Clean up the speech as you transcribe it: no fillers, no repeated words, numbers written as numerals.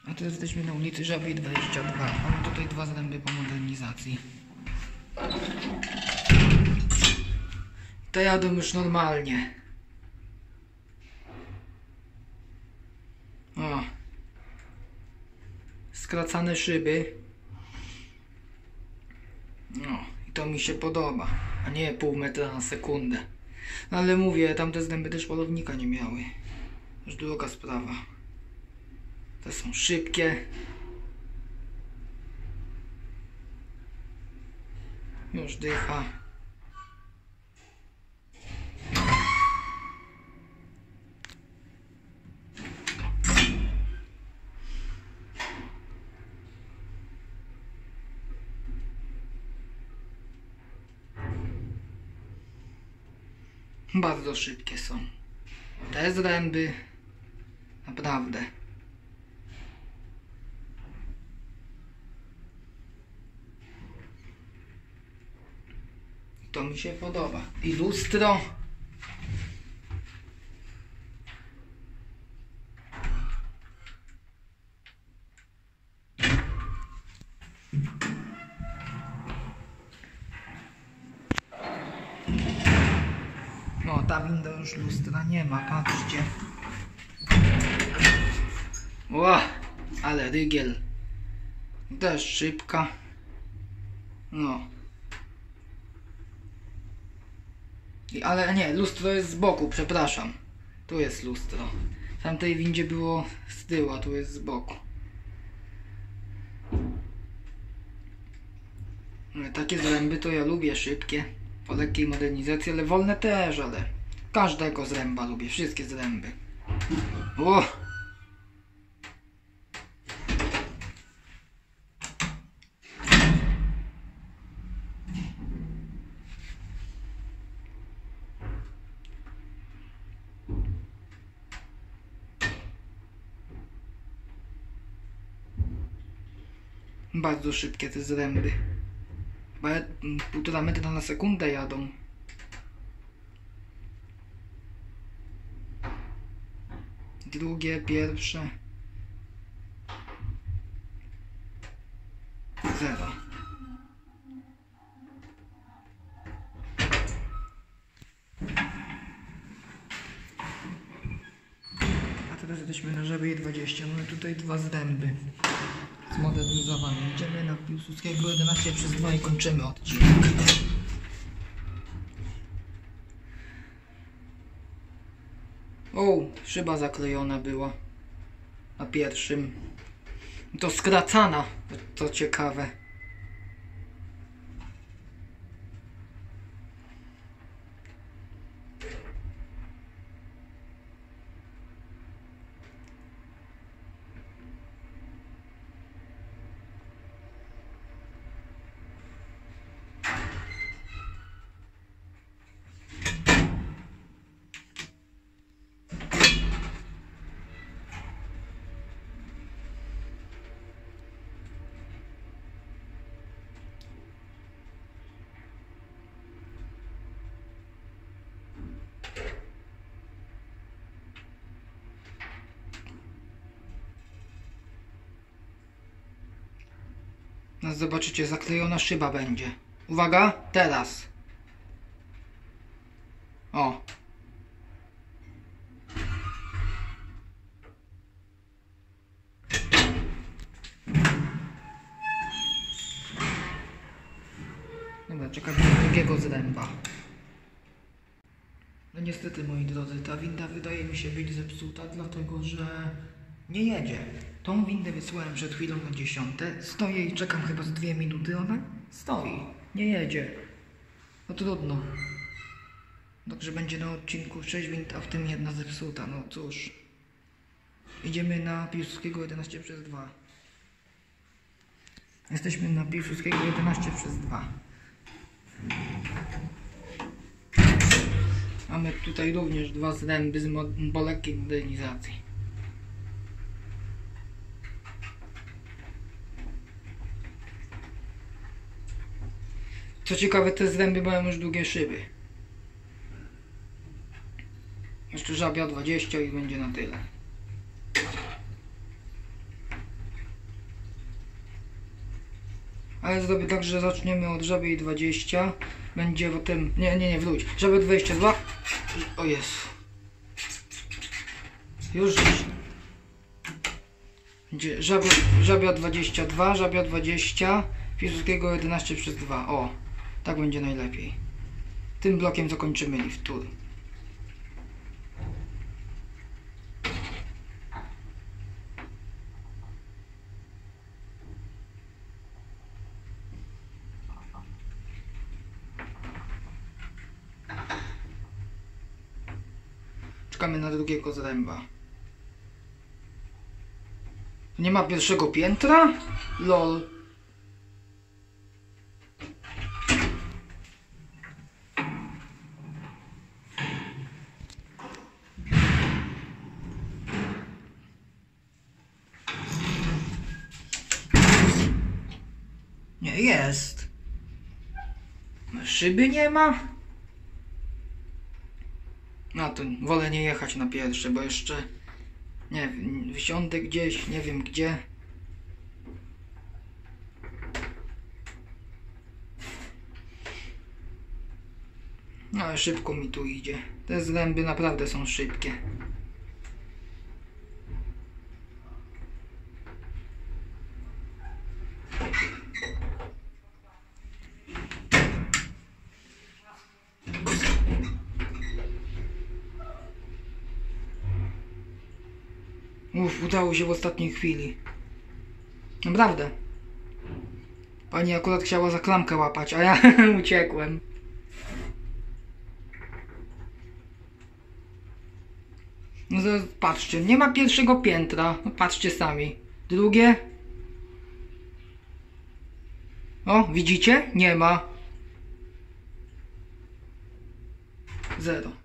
A tu jesteśmy na ulicy Żabiej 22. Mamy tutaj dwa zręby po modernizacji. To jadą już normalnie. O. Skracane szyby. No i to mi się podoba. A nie pół metra na sekundę. No ale mówię, tamte zręby też polownika nie miały. Już druga sprawa. Te są szybkie. Już dycha. Bardzo szybkie są. Te zręby naprawdę. To mi się podoba. I lustro. No, ta winda już lustra nie ma, patrzcie. Ła, ale rygiel. Też szybka. No. Ale nie, lustro jest z boku, przepraszam. Tu jest lustro. W tamtej windzie było z tyłu, a tu jest z boku. Takie zręby to ja lubię, szybkie. Po lekkiej modernizacji, ale wolne też, ale każdego zręba lubię, wszystkie zręby. O! Bardzo szybkie te zręby. Chyba 1,5 metra na sekundę jadą. Drugie, pierwsze. 0. A teraz jesteśmy na Żabiej 20. Mamy tutaj dwa zręby zmodernizowane. Idziemy na Piłsudskiego 11/2 i kończymy odcinek. O, szyba zaklejona była na pierwszym. To skracana, to ciekawe. No zobaczycie, zaklejona szyba będzie. Uwaga, teraz. O. Dobra, czekamy na drugiego zręba. No niestety, moi drodzy, ta winda wydaje mi się być zepsuta, dlatego że nie jedzie. Tą windę wysłałem przed chwilą na 10. Stoję i czekam chyba z 2 minuty. Ona stoi. Nie jedzie. No trudno. Także będzie na odcinku 6 wind, a w tym jedna zepsuta. No cóż. Idziemy na Piłsudskiego 11/2. Jesteśmy na Piłsudskiego 11/2. Mamy tutaj również dwa zręby po lekkiej modernizacji. Co ciekawe, te zręby mają już długie szyby. Jeszcze Żabia 20 i będzie na tyle. Ale zrobię tak, że zaczniemy od żabiej 20. Będzie potem... Nie, wróć. Żabia 22. O jest. Już. Będzie żabia 22, żabia 20. Piłsudskiego 11 przez 2. O, tak będzie najlepiej. Tym blokiem zakończymy lift tour. Czekamy na drugiego zręba. Nie ma pierwszego piętra? Lol. Nie jest. Szyby nie ma? No to wolę nie jechać na pierwsze, bo jeszcze nie wiem, wsiądę gdzieś, nie wiem gdzie. No ale szybko mi tu idzie. Te zręby naprawdę są szybkie. Udało się w ostatniej chwili. Naprawdę. Pani akurat chciała za klamkę łapać, a ja uciekłem. No to patrzcie, nie ma pierwszego piętra. No patrzcie sami. Drugie. O, widzicie? Nie ma. 0.